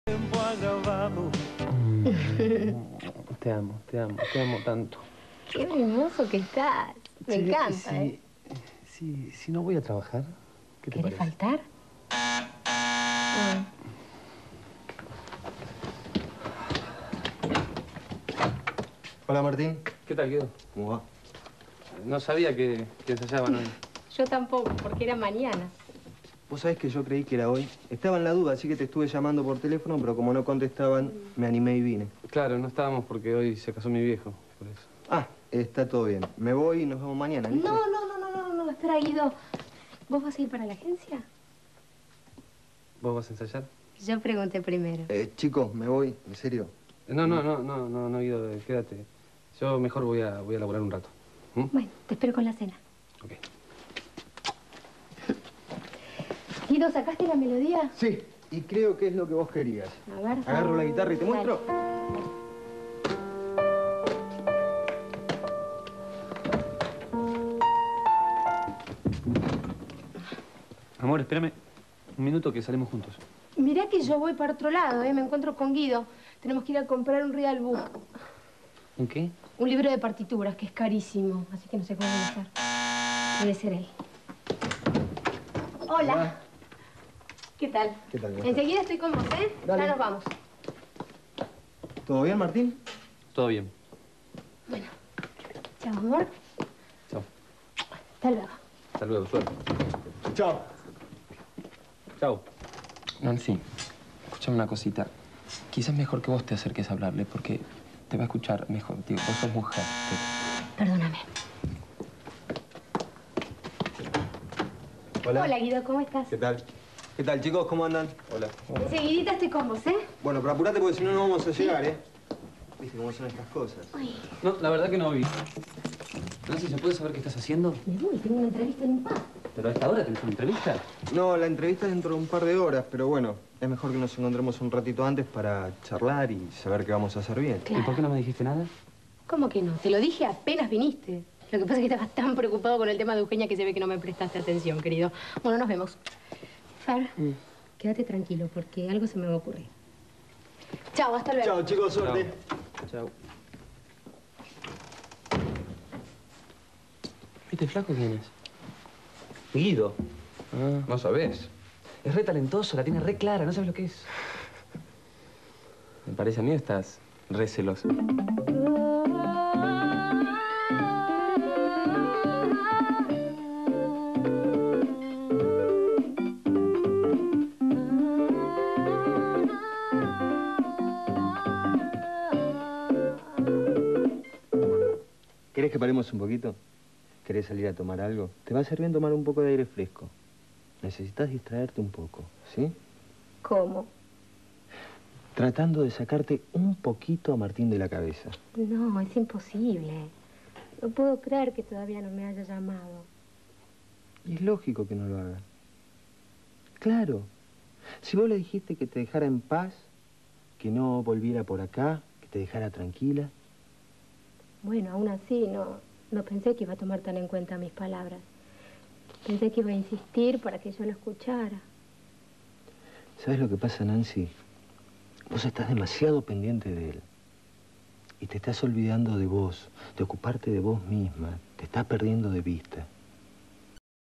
Te amo tanto. Qué hermoso que estás. Me encanta, ¿eh? Si no voy a trabajar, ¿qué te parece? ¿Querés faltar? Hola, Martín. ¿Qué tal, Guido? ¿Cómo va? No sabía que ensayaban hoy. Yo tampoco, porque era mañana. Vos sabés que yo creí que era hoy. Estaba en la duda, así que te estuve llamando por teléfono, pero como no contestaban, me animé y vine. Claro, no estábamos porque hoy se casó mi viejo, por eso. Ah, está todo bien. Me voy y nos vemos mañana, ¿listo? No, espera, Guido. ¿Vos vas a ir para la agencia? ¿Vos vas a ensayar? Yo pregunté primero. Chicos, me voy, en serio. No, Guido, quédate. Yo mejor voy a laburar un rato. Bueno, te espero con la cena. Ok. Guido, ¿sacaste la melodía? Sí, y creo que es lo que vos querías. A ver. Agarro la guitarra y te muestro. Amor, espérame un minuto que salimos juntos. Mirá que yo voy para otro lado, ¿eh? Me encuentro con Guido. Tenemos que ir a comprar un real book. ¿Un qué? Un libro de partituras, que es carísimo. Así que no sé cómo va a ser. Debe ser él. Hola. Hola. ¿Qué tal? ¿Qué tal? Enseguida estoy con vos, ¿eh? Dale. Ya nos vamos. ¿Todo bien, Martín? Todo bien. Bueno. Chao, amor. Chao. Hasta luego. Hasta luego, suerte. Chao. Chao. Nancy, escúchame una cosita. Quizás mejor que vos te acerques a hablarle, porque te va a escuchar mejor. Digo, vos sos mujer. Perdóname. Hola. Hola, Guido, ¿cómo estás? ¿Qué tal? ¿Qué tal, chicos? ¿Cómo andan? Hola. Enseguidita estoy con vos, ¿eh? Bueno, pero apurate porque si no, no vamos a llegar, ¿eh? Viste cómo son estas cosas. Ay, No, la verdad que no vi. Nancy, ¿se puede saber qué estás haciendo? me voy, tengo una entrevista en un pub. ¿Pero a esta hora tenés una entrevista? No, la entrevista es dentro de un par de horas, pero bueno, es mejor que nos encontremos un ratito antes para charlar y saber qué vamos a hacer bien. Claro. ¿Y por qué no me dijiste nada? ¿Cómo que no? Te lo dije apenas viniste. Lo que pasa es que estabas tan preocupado con el tema de Eugenia que se ve que no me prestaste atención, querido. Bueno, nos vemos. Fer, quédate tranquilo porque algo se me va a ocurrir. Chao, hasta luego. Chao, chicos, suerte. Chao. ¿Este flaco quién es? Guido. Ah. No sabés. Es re talentoso, la tiene re clara, no sabes lo que es. Me parece a mí estás re celoso. ¿Querés que paremos un poquito? ¿Querés salir a tomar algo? Te va a hacer bien tomar un poco de aire fresco. Necesitas distraerte un poco, ¿sí? ¿Cómo? Tratando de sacarte un poquito a Martín de la cabeza. No, es imposible. No puedo creer que todavía no me haya llamado. Y es lógico que no lo haga. Claro. Si vos le dijiste que te dejara en paz, que no volviera por acá, que te dejara tranquila. Bueno, aún así no pensé que iba a tomar tan en cuenta mis palabras. Pensé que iba a insistir para que yo lo escuchara. ¿Sabes lo que pasa, Nancy? Vos estás demasiado pendiente de él. Y te estás olvidando de vos, de ocuparte de vos misma. Te estás perdiendo de vista.